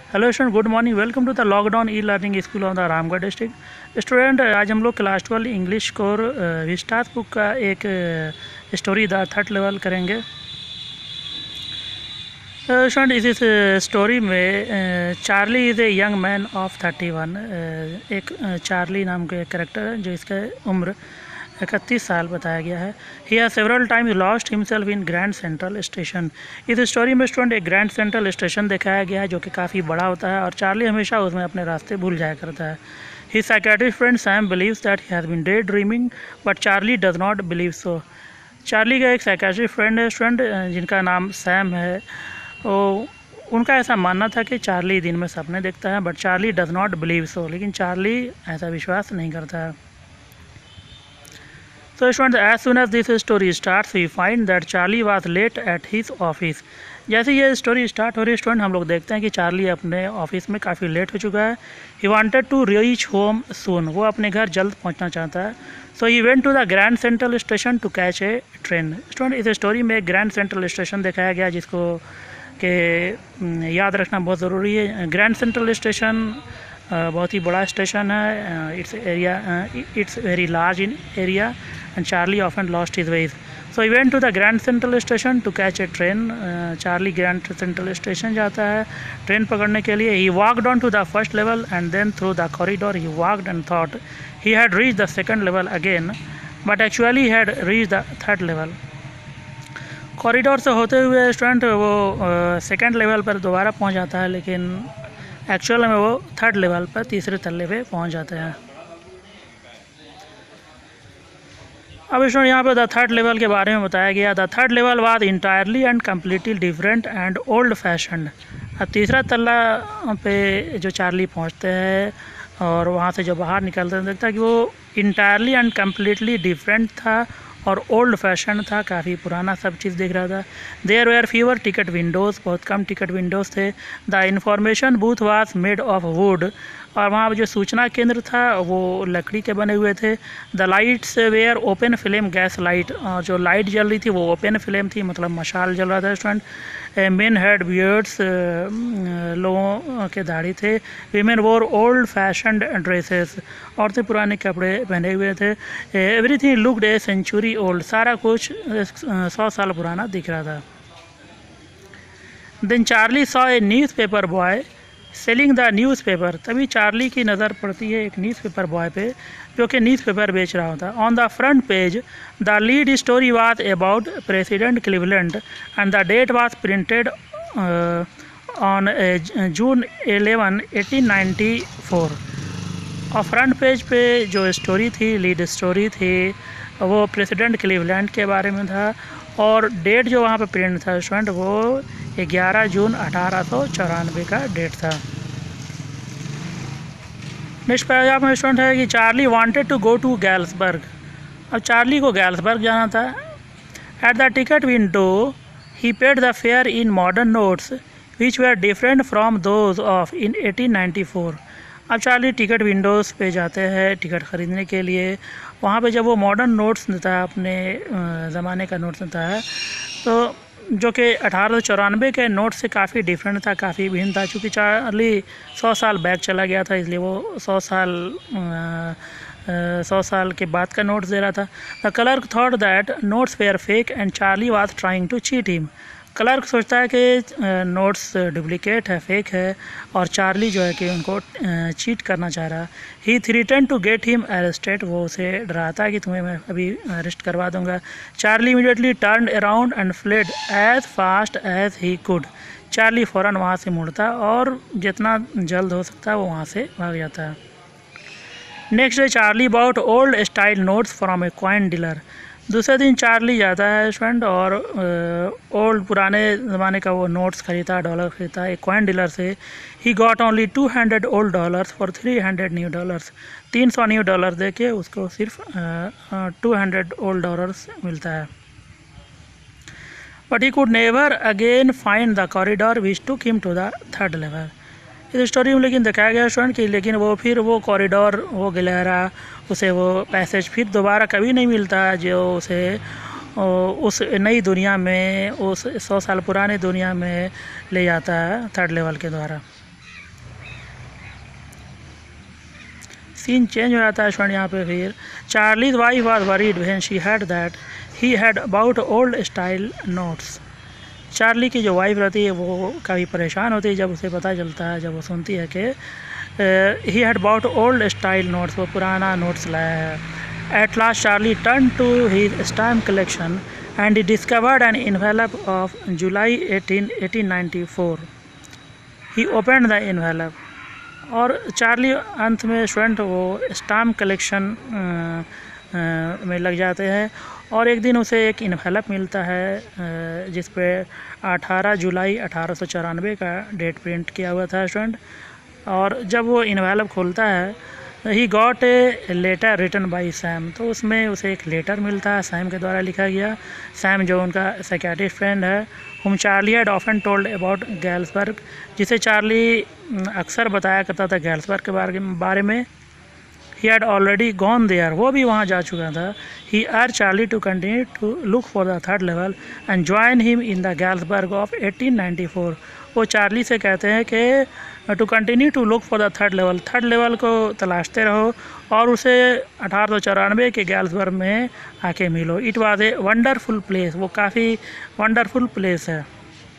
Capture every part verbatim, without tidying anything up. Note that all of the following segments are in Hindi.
Hello student, good morning. Welcome to the lockdown e learning school of the Ramgarh district. Student, आज हम लोग class twelve English core Vistas book का एक स्टोरी द थर्ड लेवल करेंगे। स्टूडेंट, इस इस स्टोरी में Charlie is a young man of thirty one. एक चार्ली नाम के कैरेक्टर है जो इसका उम्र इकतीस साल बताया गया है। He has several times lost himself in Grand Central station. इस स्टोरी में स्टूडेंट एक ग्रैंड सेंट्रल स्टेशन दिखाया गया है जो कि काफ़ी बड़ा होता है और चार्ली हमेशा उसमें अपने रास्ते भूल जाया करता है। He psychiatrist friend Sam believes that he has been day dreaming but Charlie does not believe so. Charlie का एक साइकियाट्रिस्ट फ्रेंड है स्टूडेंट जिनका नाम सैम है। वो उनका ऐसा मानना था कि चार्ली दिन में सपने देखता है but Charlie does not believe so, लेकिन चार्ली ऐसा विश्वास नहीं करता है। So students, as soon as this story starts, we find that Charlie was late at his office. जैसे ये स्टोरी स्टार्ट हो रही है स्टूडेंट, हम लोग देखते हैं कि चार्ली अपने ऑफिस में काफ़ी लेट हो चुका है। He wanted to reach home soon. वो अपने घर जल्द पहुंचना चाहता है। So he went to the Grand Central station to catch a train. Student, इस स्टोरी में ग्रैंड सेंट्रल स्टेशन दिखाया गया जिसको कि याद रखना बहुत ज़रूरी है। ग्रैंड सेंट्रल स्टेशन बहुत ही बड़ा स्टेशन है। Its area it's very large in area and Charlie often lost his ways. So he went to the Grand Central Station to catch a train. uh, Charlie Grand Central Station जाता है ट्रेन पकड़ने के लिए। He walked on to the first level and then through the corridor he walked and thought he had reached the second level again, but actually he had reached the third level. Corridor से होते हुए स्टूडेंट वो सेकेंड uh, लेवल पर दोबारा पहुंच जाता है, लेकिन एक्चुअल में वो थर्ड लेवल पर तीसरे तल्ले पे पहुंच जाते हैं। अब स्टूडेंट यहाँ पे द थर्ड लेवल के बारे में बताया गया। The third level was entirely and completely different and old fashioned. अब तीसरा तल्ला पे जो चार्ली पहुँचते हैं और वहाँ से जो बाहर निकलते हैं देखता है कि वो इंटायरली एंड कम्प्लीटली डिफरेंट था और ओल्ड फैशन था, काफ़ी पुराना सब चीज़ दिख रहा था। There were fewer ticket windows, बहुत कम टिकट विंडोज़ थे। The information booth was made of wood, और वहाँ जो सूचना केंद्र था वो लकड़ी के बने हुए थे। The lights were open flame gas light, और जो लाइट जल रही थी वो ओपन फ्लेम थी, मतलब मशाल जल रहा था स्टूडेंट। मेन हेड बियर्ड्स, लोगों के दाढ़ी थे। वीमेन वोर ओल्ड फैशनड ड्रेसेस, औरतें पुराने कपड़े पहने हुए थे। Everything looked a century old, सारा कुछ सौ साल पुराना दिख रहा था। Then Charlie saw a newspaper boy selling the newspaper. तभी चार्ली की नज़र पड़ती है एक न्यूज़ पेपर बॉय पे जो कि न्यूज़ पेपर बेच रहा होता है। On the front page the lead story was about president Cleveland and the date was printed on June eleven eighteen ninety four. और फ्रंट पेज पे जो स्टोरी थी, लीड स्टोरी थी, वो प्रेसिडेंट क्लीवलैंड के बारे में था और डेट जो वहाँ पे प्रिंट था स्टूडेंट वो ग्यारह जून अठारह सौ चौरानवे का डेट था। नेक्स्ट पैराग्राफ में स्टूडेंट है कि Charlie wanted to go to Galesburg. अब चार्ली को गैल्सबर्ग जाना था। At the ticket window he paid the fare in modern notes which were different from those of in eighteen ninety four. अब चार्ली टिकट विंडोज़ पे जाते हैं टिकट ख़रीदने के लिए। वहाँ पे जब वो मॉडर्न नोट्स देता है, अपने ज़माने का नोट्स देता है, तो जो कि अठारह सौ चौरानवे के नोट से काफ़ी डिफरेंट था, काफ़ी भिन्न था। चूँकि चार्ली सौ साल बैक चला गया था, इसलिए वो सौ साल सौ साल के बाद का नोट्स दे रहा था। The clerk thought that notes were fake and Charlie was trying to cheat him. Clerk सोचता है कि नोट्स डुप्लीकेट है, फेक है, और चार्ली जो है कि उनको चीट करना चाह रहा है। He threaten to get him arrested, वो उसे डराता है कि तुम्हें मैं अभी अरेस्ट करवा दूंगा। Charlie immediately turn around and fled as fast as he could. Charlie फ़ौरन वहाँ से मुड़ता और जितना जल्द हो सकता है वो वहाँ से भाग जाता है। Next day Charlie bought old style notes from a coin dealer. दूसरे दिन चार्ली जाता है स्टूडेंट और ओल्ड पुराने ज़माने का वो नोट्स खरीदता, डॉलर खरीदता है एक कॉइन डीलर से। He got only two hundred old dollars for three hundred new dollars. तीन सौ न्यू डॉलर दे के उसको सिर्फ टू हंड्रेड ओल्ड डॉलर्स मिलता है। But he could never again find the corridor which took him to the third level. इस स्टोरी में लेकिन दिखाया गया स्टूडेंट कि लेकिन वो फिर वो कॉरिडोर, वो गलियारा, उसे वो पैसेज फिर दोबारा कभी नहीं मिलता जो उसे उस नई दुनिया में, उस सौ साल पुराने दुनिया में ले जाता है थर्ड लेवल के द्वारा। सीन चेंज हो जाता है स्टूडेंट यहाँ पे। फिर Charlie's wife was worried when she heard that he had about old style notes. Charlie की जो वाइफ रहती है वो काफ़ी परेशान होती है जब उसे पता चलता है, जब वो सुनती है कि he had about old style notes, वो पुराना नोट्स लाया है। At last Charlie turn to his stamp collection and he discovered an envelope of July eighteen eighteen ninety four. He open the envelope और चार्ली अंत में स्टूडेंट वो स्टैम्प कलेक्शन में लग जाते हैं और एक दिन उसे एक इन्वेलप मिलता है जिस पे अठारह जुलाई अठारह सौ चौरानवे का डेट प्रिंट किया हुआ था स्टूडेंट। और जब वो इन्वेलप खोलता है he got a letter written by Sam, तो उसमें उसे एक लेटर मिलता है सैम के द्वारा लिखा गया। सैम जो उनका साइकियाट्रिस्ट फ्रेंड है, whom Charlie had often told about Galesburg, जिसे चार्ली अक्सर बताया करता था गैल्सबर्ग के बारे बारे में। He had already gone there, वो भी वहाँ जा चुका था। He urge Charlie to continue to look for the third level and join him in the Galesburg of eighteen ninety four. वो चार्ली से कहते हैं कि to continue to look for the third level, third level को तलाशते रहो और उसे अठारह सौ चौरानवे के गैल्सबर्ग में आके मिलो। It was a wonderful place, वो काफ़ी वंडरफुल प्लेस है।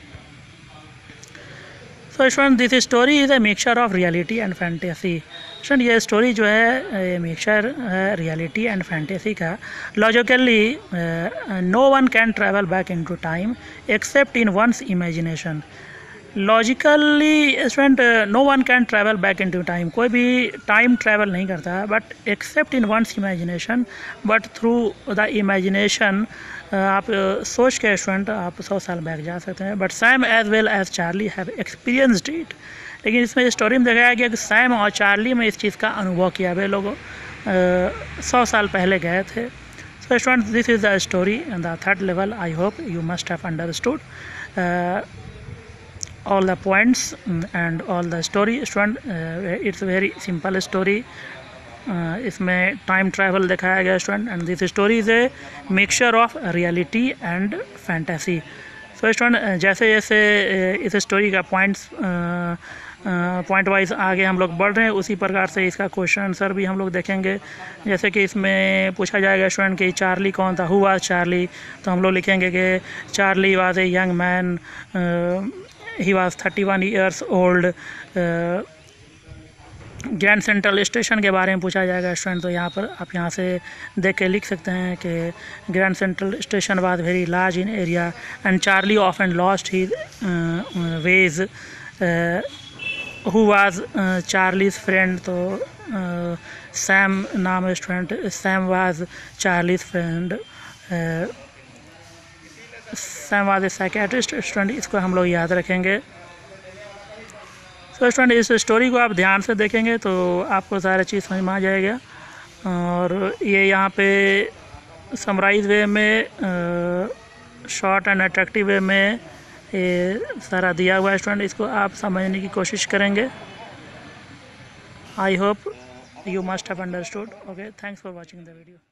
So student this story is a mixture of reality and fantasy. Student ये स्टोरी जो है मिक्सचर है रियलिटी एंड फैंटेसी का। Logically no one can travel back into time except in one's imagination. Logically student no one can travel back into time, कोई भी टाइम ट्रैवल नहीं करता but except in one's imagination, but through the imagination आप सोच के स्टूडेंट आप सौ साल बैक जा सकते हैं। But Sam as well as Charlie have experienced it, लेकिन इसमें स्टोरी में दिखाया गया कि सैम और चार्ली में इस चीज़ का अनुभव किया, वे लोग सौ साल पहले गए थे। So student this is the story and the third level. I hope you must have understood all the points and all the story student. uh, it's a very simple story. uh, इसमें टाइम ट्रैवल दिखाया गया student and this story is a mixture of reality and fantasy. So student जैसे जैसे इस स्टोरी का पॉइंट्स पॉइंट वाइज आगे हम लोग बढ़ रहे हैं उसी प्रकार से इसका क्वेश्चन आंसर भी हम लोग देखेंगे। जैसे कि इसमें पूछा जाएगा स्टूडेंट कि चार्ली कौन था, हु वाज चार्ली, तो हम लोग लिखेंगे कि Charlie was a young man, he was thirty-one years old। Grand Central station के बारे में पूछा जाएगा स्टूडेंट, तो यहाँ पर आप यहाँ से देख के लिख सकते हैं कि Grand Central station was very large in area and Charlie often lost his ways. Who was Charlie's friend, तो सैम नाम है student, Sam was Charlie's friend. Sam was a psychiatrist student, इसको हम लोग याद रखेंगे। तो स्टूडेंट इस स्टोरी को आप ध्यान से देखेंगे तो आपको सारा चीज़ समझ में आ जाएगा। और ये यहाँ पे समराइज वे में शॉर्ट एंड अट्रैक्टिव वे में ये सारा दिया हुआ है स्टूडेंट, इसको आप समझने की कोशिश करेंगे। I hope you must have understood. Okay, thanks for watching the video.